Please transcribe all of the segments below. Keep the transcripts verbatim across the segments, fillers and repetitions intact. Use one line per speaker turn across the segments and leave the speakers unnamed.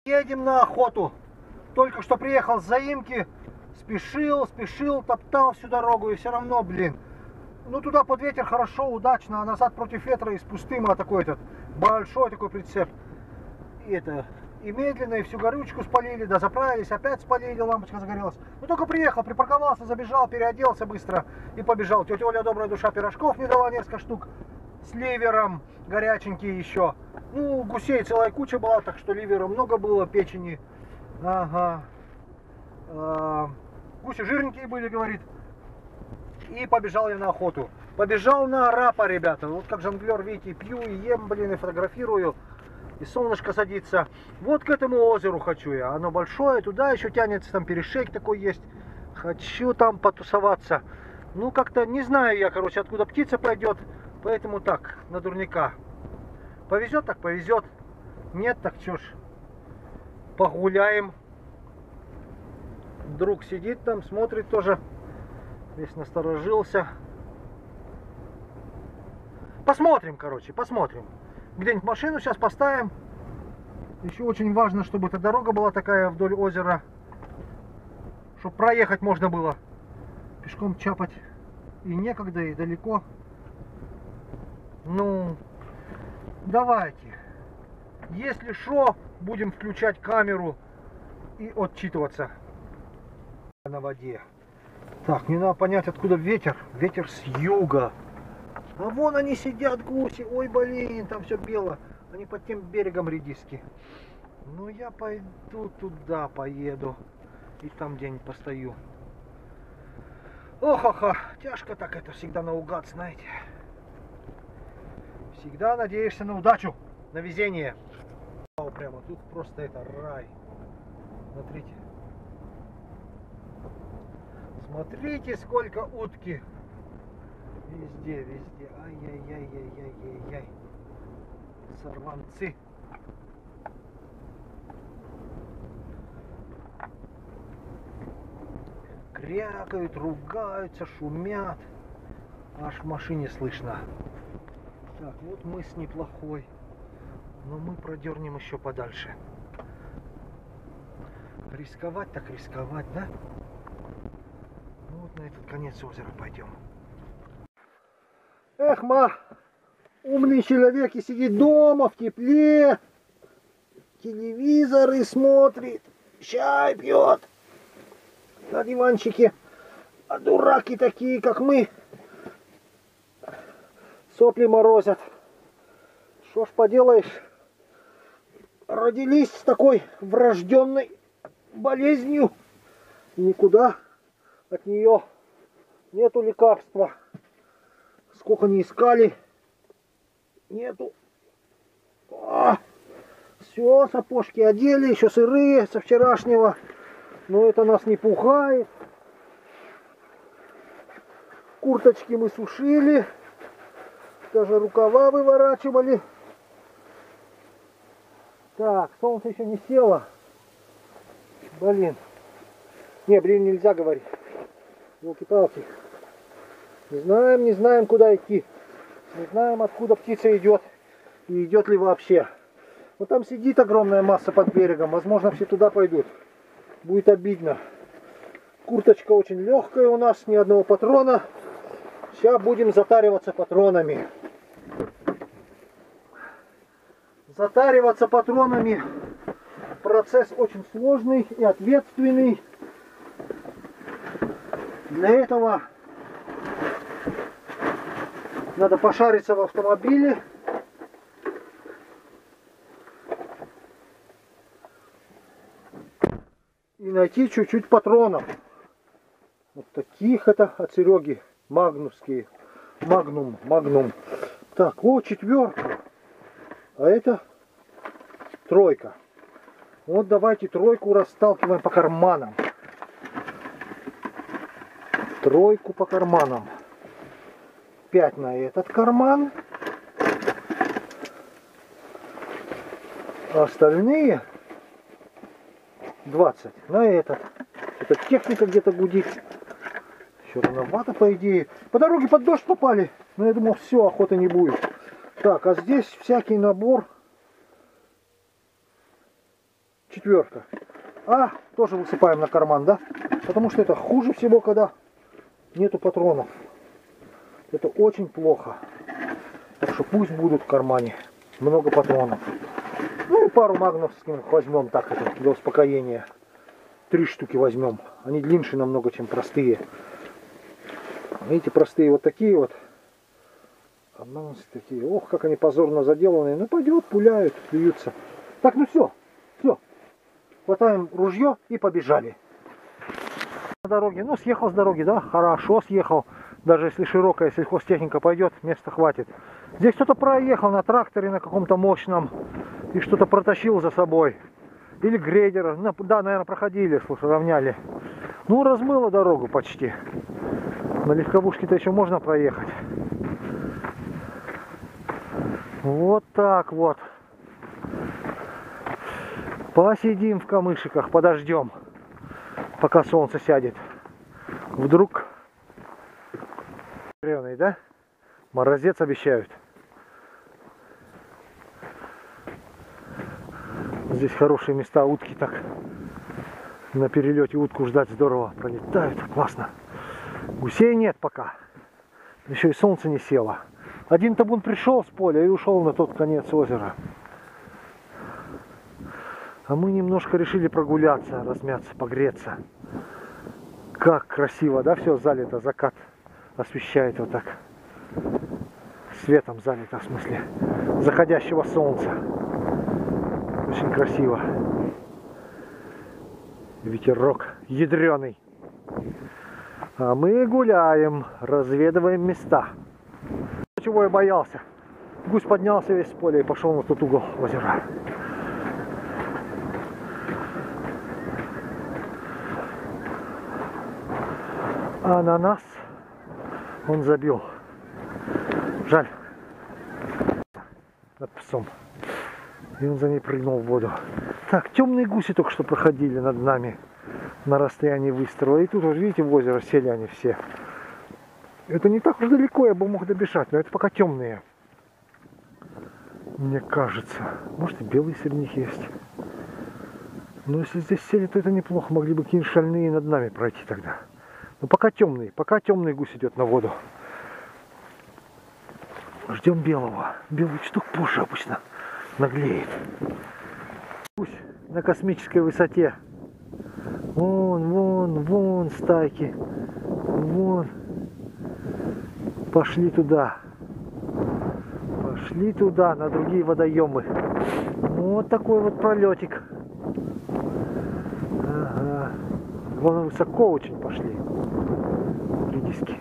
Едем на охоту. Только что приехал с заимки. Спешил, спешил, топтал всю дорогу. И все равно, блин. Ну туда под ветер хорошо, удачно. А назад против ветра и с пустым. А такой этот большой такой прицеп. И это... И медленно, и всю горючку спалили, да заправились, опять спалили, лампочка загорелась. Ну только приехал, припарковался, забежал, переоделся быстро и побежал. Тетя Оля, добрая душа, пирожков мне дала несколько штук с ливером, горяченькие еще. Ну, гусей целая куча была, так что ливера много было, печени. Ага. А, гуси жирненькие были, говорит. И побежал я на охоту. Побежал на арапа, ребята. Вот как жонглер, видите, пью и ем, блин, и фотографирую. И солнышко садится. Вот к этому озеру хочу я. Оно большое, туда еще тянется, там перешейк такой есть. Хочу там потусоваться. Ну, как-то не знаю я, короче, откуда птица пойдет. Поэтому так, на дурника. Повезет, так повезет. Нет, так что ж. Погуляем. Друг сидит там, смотрит тоже. Весь насторожился. Посмотрим, короче, посмотрим. Где-нибудь машину сейчас поставим. Еще очень важно, чтобы эта дорога была такая вдоль озера, чтобы проехать можно было. Пешком чапать и некогда, и далеко. Ну, давайте. Если шо, будем включать камеру и отчитываться на воде. Так, мне надо понять, откуда ветер. Ветер с юга. А вон они сидят, гуси. Ой, блин, там все бело. Они под тем берегом редиски. Ну, я пойду туда, поеду. И там где-нибудь постою. Ох-ха-ха, тяжко так это всегда наугад, знаете. Всегда надеешься на удачу, на везение. Прямо тут просто это рай. Смотрите. Смотрите, сколько утки. Везде, везде. Ай-яй-яй-яй-яй-яй-яй. Сорванцы. Крякают, ругаются, шумят. Аж в машине слышно. Так, вот мыс неплохой. Но мы продернем еще подальше. Рисковать так рисковать, да? Ну вот на этот конец озера пойдем. Эх, ма, умный человек и сидит дома в тепле, телевизоры смотрит, чай пьет на диванчике. А дураки такие, как мы, сопли морозят. Что ж поделаешь, родились с такой врожденной болезнью, и никуда от нее нету лекарства. Сколько не искали, нету. А, все, сапожки одели, еще сырые со вчерашнего, но это нас не пугает. Курточки мы сушили, даже рукава выворачивали. Так, солнце еще не село. Блин. Не, блин, нельзя говорить. Елки-палки. Не знаем, не знаем, куда идти. Не знаем, откуда птица идет. И идет ли вообще. Вот там сидит огромная масса под берегом. Возможно, все туда пойдут. Будет обидно. Курточка очень легкая у нас. Ни одного патрона. Сейчас будем затариваться патронами. Затариваться патронами. Процесс очень сложный и ответственный. Для этого надо пошариться в автомобиле. И найти чуть-чуть патронов. Вот таких это от Сереги. Магнусские. Магнум. Магнум. Так, о, четверка. А это тройка. Вот давайте тройку расталкиваем по карманам. Тройку по карманам. пять на этот карман. А остальные двадцать на этот. Эта техника где-то гудит. Еще рановато, по идее. По дороге под дождь попали. Но я думал, все, охоты не будет. Так, а здесь всякий набор. четверка. А, тоже высыпаем на карман, да? Потому что это хуже всего, когда нету патронов. Это очень плохо. Так что пусть будут в кармане много патронов. Ну и пару магновских возьмем так, это, для успокоения. Три штуки возьмем. Они длиннее намного, чем простые. Видите, простые вот такие вот. А магновские такие. Ох, как они позорно заделанные. Ну пойдет, пуляют, плюются. Так, ну все, все. Хватаем ружье и побежали. На дороге, ну съехал с дороги, да, хорошо съехал. Даже если широкая сельхозтехника пойдет, места хватит. Здесь кто-то проехал на тракторе на каком-то мощном и что-то протащил за собой. Или грейдер. Ну, да, наверное, проходили, слушай, равняли. Ну, размыло дорогу почти. На легковушке-то еще можно проехать. Вот так вот. Посидим в камышиках, подождем, пока солнце сядет. Вдруг... Да? Морозец обещают. Здесь хорошие места, утки так на перелете утку ждать здорово, пролетают, классно. Гусей нет пока, еще и солнце не село. Один табун пришел с поля и ушел на тот конец озера. А мы немножко решили прогуляться, размяться, погреться. Как красиво, да, все залито, закат освещает вот так. Светом залито, в смысле, заходящего солнца. Очень красиво. Ветерок ядреный. А мы гуляем, разведываем места. Чего я боялся? Гусь поднялся весь с поля и пошел на тот угол озера. А на нас он забил. Жаль. Над псом. И он за ней прыгнул в воду. Так, темные гуси только что проходили над нами на расстоянии выстрела. И тут, вот видите, в озеро сели они все. Это не так уж далеко, я бы мог добежать, но это пока темные. Мне кажется. Может, и белые среди них есть. Но если здесь сели, то это неплохо. Могли бы какие-нибудь шальные над нами пройти тогда. Но пока темный, пока темный гусь идет на воду. Ждем белого. Белый чуток позже обычно наглеет. Гусь на космической высоте. Вон, вон, вон стайки. Вон. Пошли туда. Пошли туда, на другие водоемы. Вот такой вот пролетик. Ага. Вон высоко очень пошли. Редиски.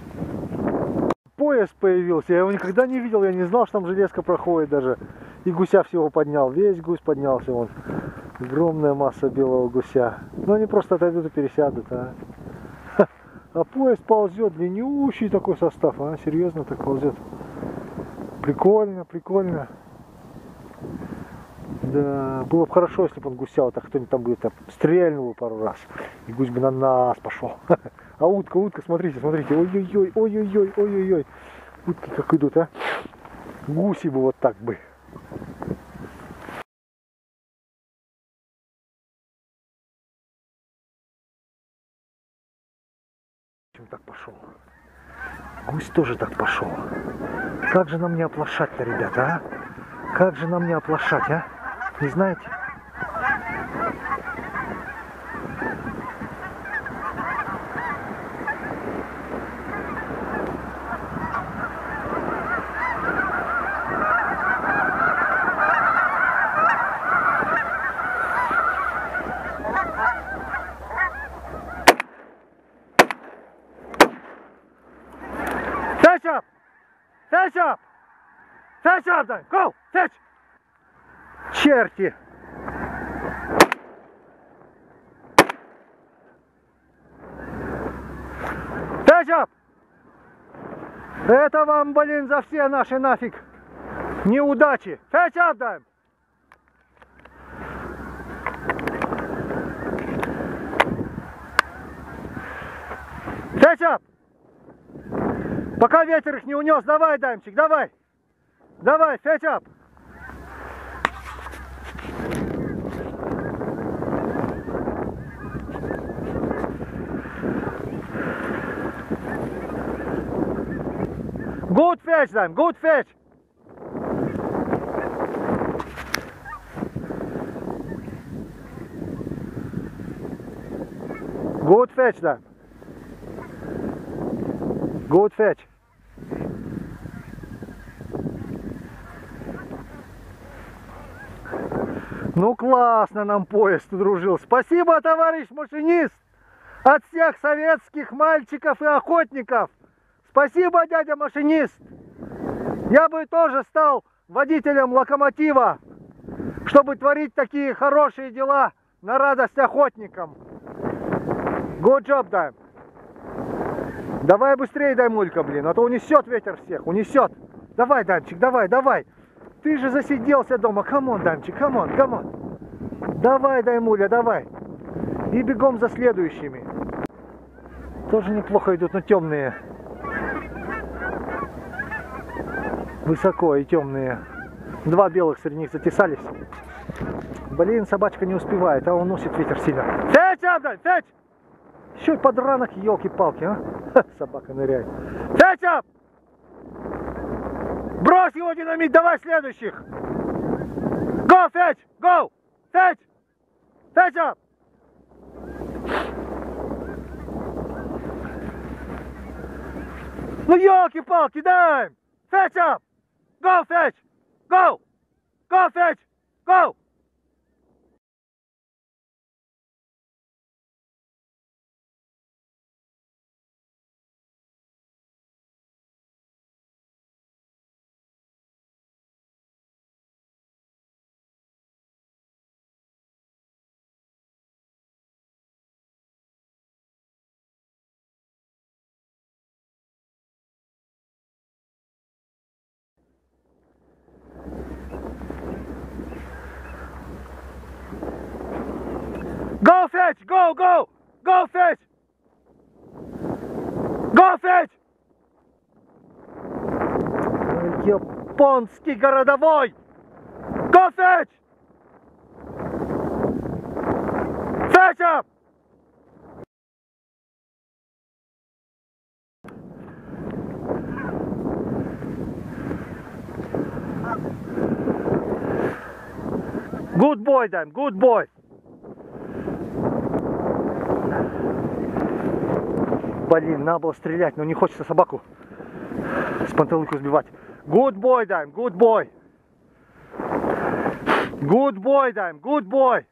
Поезд появился, я его никогда не видел, я не знал, что там железка проходит даже. И гуся всего поднял, весь гусь поднялся вон. Огромная масса белого гуся. Но они просто отойдут и пересядут, а. А поезд ползет, длиннющий такой состав, а, серьезно так ползет. Прикольно, прикольно. Да, было бы хорошо, если бы он гуся вот так кто-нибудь там бы стрельнул пару раз. И гусь бы на нас пошел. А утка, утка, смотрите, смотрите. Ой-ой-ой, ой-ой-ой, ой-ой-ой. Утки как идут, а. Гуси бы вот так бы. Чем так пошел? Гусь тоже так пошел. Как же нам не оплошать-то, ребята, а? Как же нам не оплошать, а? Не знаете? Fetch up! Fetch up! Fetch up then! Go! Fetch! Черти! Fetch up! Это вам, блин, за все наши нафиг неудачи! Fetch up then! Fetch up! Пока ветер их не унес, давай, Даймчик, давай! Давай, fetch up! Good fish, Dime, good fish. Good fish, Dime. Good fish. Ну классно нам поезд удружил. Спасибо, товарищ машинист, от всех советских мальчиков и охотников. Спасибо, дядя машинист. Я бы тоже стал водителем локомотива, чтобы творить такие хорошие дела на радость охотникам. Good job, Дайм. Давай быстрее, Даймулька, блин, а то унесет ветер всех, унесет. Давай, Даймчик, давай, давай. Ты же засиделся дома. Камон, Даймчик, камон, камон. Давай, Даймуля, давай. И бегом за следующими. Тоже неплохо идут, но темные. Высоко и темные. Два белых среди них затесались. Блин, собачка не успевает, а он носит ветер сильно. Федь, Абдаль, Федь! Еще и подранок, елки-палки, а? Ха, собака ныряет. Федь, Аб! Брось его, динамит, давай следующих! Go, Федь! Go! Федь! Федь, Аб! Ну елки-палки, дай! Федь, Аб! Go, Федь! Go! Go, Федь! Go! Go, Федь! Go, go! Go, Федь! Go, Федь! Японский городовой! Go, Федь! Федя! Good boy, Dan, good boy! Блин, надо было стрелять, но не хочется собаку с панталыку сбивать. Good boy, Дайм, good boy. Good boy, Дайм, good boy.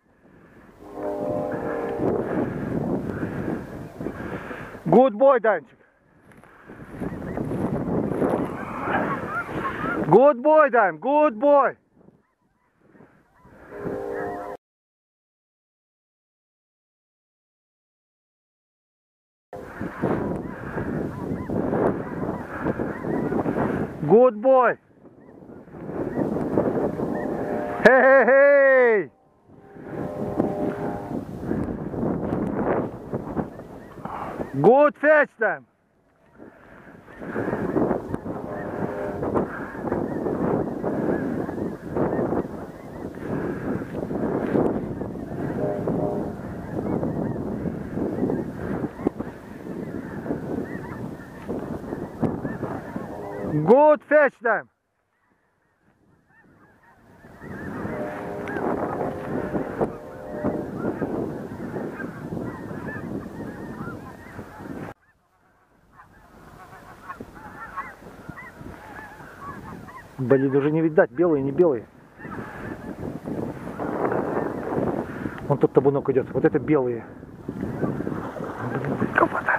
Good boy, Даймчик. Good boy, Дайм, good boy. Good boy. Hey, hey, hey. Good fetch them. Good fetch them. Блин, уже не видать, белые, не белые. Вон тот табунок идет, вот это белые. Блин, кого-то.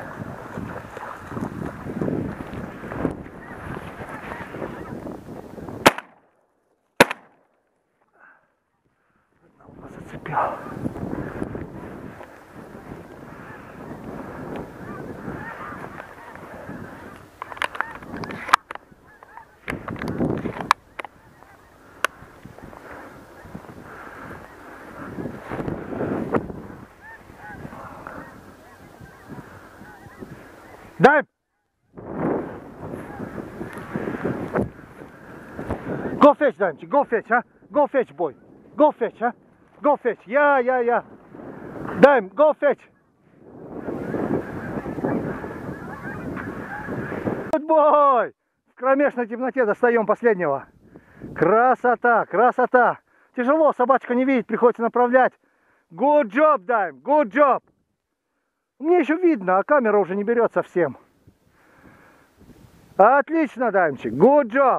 Одного зацепил. Дай! Go fetch, Даймчик, go fetch, а? Go fetch, boy. Go fetch, а? Go fetch. Я, я, я. Дайм, go fetch. Good boy. в кромешной темноте достаем последнего. Красота, красота. Тяжело, собачка не видит, приходится направлять. Good job, Дайм, good job. Мне еще видно, а камера уже не берет совсем. Отлично, Даймчик, good job.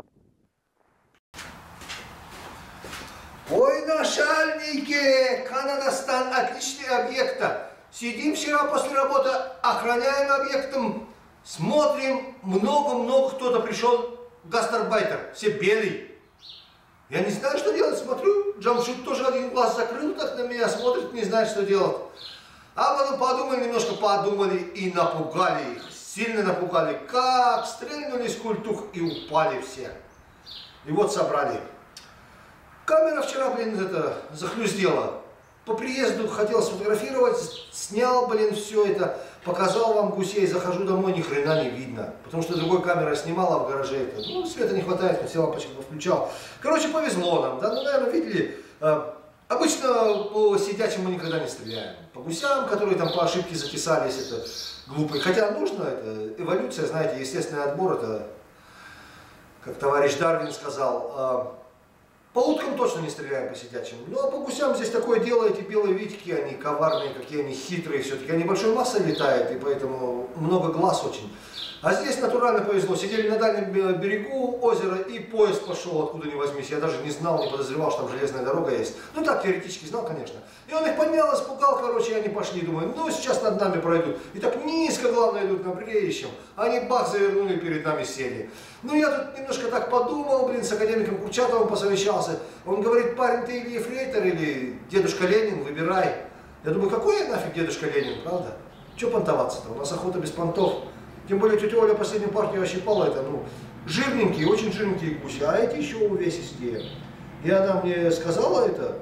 Ой, начальники, Канадастан, отличный объект. Сидим вчера после работы, охраняем объектом, смотрим, много-много кто-то пришел, гастарбайтер, все белые. Я не знаю, что делать, смотрю, Джамшит тоже один глаз закрыл, так на меня смотрит, не знает, что делать. А потом подумали, немножко подумали и напугали их, сильно напугали, как стрельнули с культух и упали все. И вот собрали. Камера вчера, блин, это, захлюздела. По приезду хотел сфотографировать, снял, блин, все это, показал вам гусей, захожу домой, ни хрена не видно. Потому что другой камера снимала в гараже это. Ну, света не хватает, все лампочки включал. Короче, повезло нам, да, ну, наверное, видели, э, обычно по сидячим мы никогда не стреляем. По гусям, которые там по ошибке затесались, это глупые. Хотя нужно, это эволюция, знаете, естественный отбор, это, как товарищ Дарвин сказал, э, по уткам точно не стреляем по сидячим. Ну а по гусям здесь такое дело, эти белые витики, они коварные, какие они хитрые все-таки. Они большой массой летают, и поэтому много глаз очень. А здесь натурально повезло. Сидели на дальнем берегу озера, и поезд пошел откуда ни возьмись. Я даже не знал, не подозревал, что там железная дорога есть. Ну так, теоретически знал, конечно. И он их поднял, испугал, короче, и они пошли. Думаю, ну сейчас над нами пройдут. И так низко, главное, идут на прилещем. Они бах завернули, перед нами сели. Ну я тут немножко так подумал, блин, с академиком Курчатовым посовещался. Он говорит, парень, ты или ефрейтор, или дедушка Ленин, выбирай. Я думаю, какой нафиг дедушка Ленин, правда? Че понтоваться-то? У нас охота без понтов. Тем более тетя Оля последнюю партию ощипала, это, ну, жирненькие, очень жирненькие гуси, а эти еще увесистее. И она мне сказала это,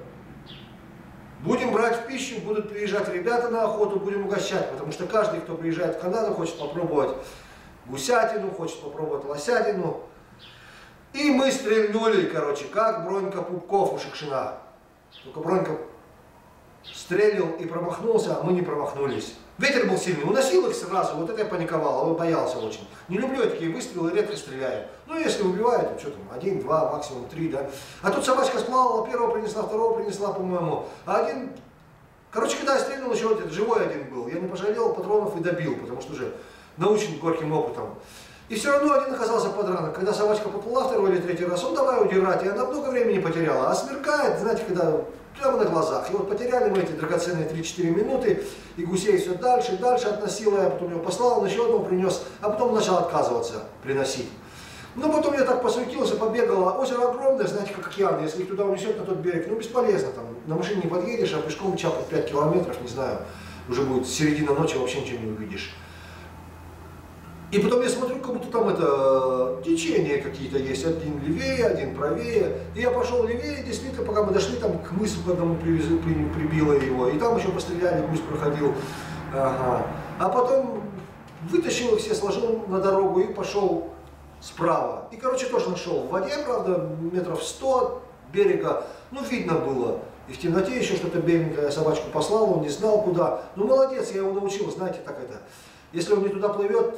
будем брать в пищу, будут приезжать ребята на охоту, будем угощать, потому что каждый, кто приезжает в Канаду, хочет попробовать гусятину, хочет попробовать лосятину. И мы стрельнули, короче, как Бронька Пупков у Шукшина. Только Бронька стрелил и промахнулся, а мы не промахнулись. Ветер был сильный, уносил их сразу, вот это я паниковал, он боялся очень. Не люблю я такие выстрелы, редко стреляю. Ну, если убивают, то что там, один, два, максимум три, да. А тут собачка сплавала, первого принесла, второго принесла, по-моему. А один, короче, когда я стрельнул, еще один, живой один был. Я не пожалел патронов и добил, потому что уже научен горьким опытом. И все равно один оказался подранок. Когда собачка поплыла второй или третий раз, он давай удирать, и она много времени потеряла. А смеркает, знаете, когда прямо на глазах. И вот потеряли мы эти драгоценные три-четыре минуты, и гусей все дальше, дальше относила, я потом его послал, он еще одного принес, а потом начал отказываться приносить. Но потом я так посуетился, побегал, а озеро огромное, знаете, как океан, если их туда унесет на тот берег, ну бесполезно, там на машине не подъедешь, а пешком чапать пять километров, не знаю, уже будет середина ночи, вообще ничего не увидишь. И потом я смотрю, как будто там это течения какие-то есть, один левее, один правее. И я пошел левее, действительно, пока мы дошли там к мысу, к одному привезли, прибило его. И там еще постреляли, гусь проходил. Ага. А потом вытащил их все, сложил на дорогу и пошел справа. И, короче, тоже нашел в воде, правда, метров сто от берега. Ну, видно было. И в темноте еще что-то беленькое, я собачку послал, он не знал куда. Ну, молодец, я его научил, знаете, так это. Если он не туда плывет,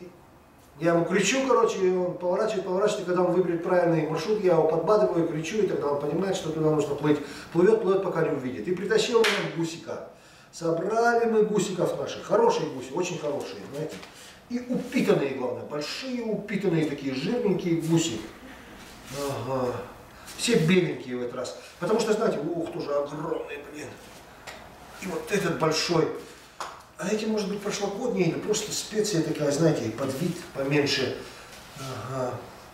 я ему кричу, короче, и он поворачивает, поворачивает, и когда он выберет правильный маршрут, я его подбадриваю, кричу, и тогда он понимает, что туда нужно плыть. Плывет, плывет, пока не увидит. И притащил он нам гусика. Собрали мы гусиков наших. Хорошие гуси, очень хорошие, знаете. И упитанные, главное, большие упитанные такие жирненькие гуси. Ага. Все беленькие в этот раз. Потому что, знаете, ух, тоже огромный, блин. И вот этот большой. А эти, может быть, прошлогодние или просто специя такая, знаете, под вид поменьше. Ага.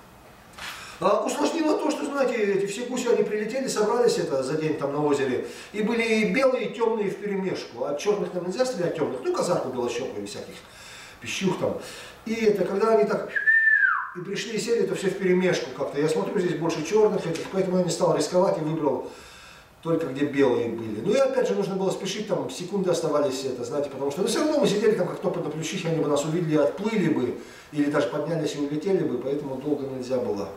А усложнило то, что, знаете, эти все гуси, они прилетели, собрались это за день там на озере, и были и белые, и темные вперемешку. А черных нам нельзя стрелять, темных, ну, казаху белощеку или всяких пищух там. И это, когда они так и пришли и сели, то все вперемешку как-то. Я смотрю, здесь больше черных этих, поэтому я не стал рисковать и выбрал только где белые были. Ну и опять же нужно было спешить, там секунды оставались, это, знаете, потому что, ну все равно мы сидели там как топот на плющихе, они бы нас увидели и отплыли бы, или даже поднялись и улетели бы, поэтому долго нельзя было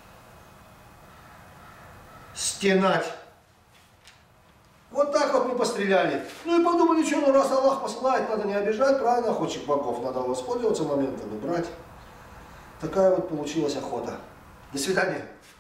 стенать. Вот так вот мы постреляли. Ну и подумали, что, ну раз Аллах посылает, надо не обижать, правильно, охотчик богов, надо воспользоваться моментом и брать. Такая вот получилась охота. До свидания.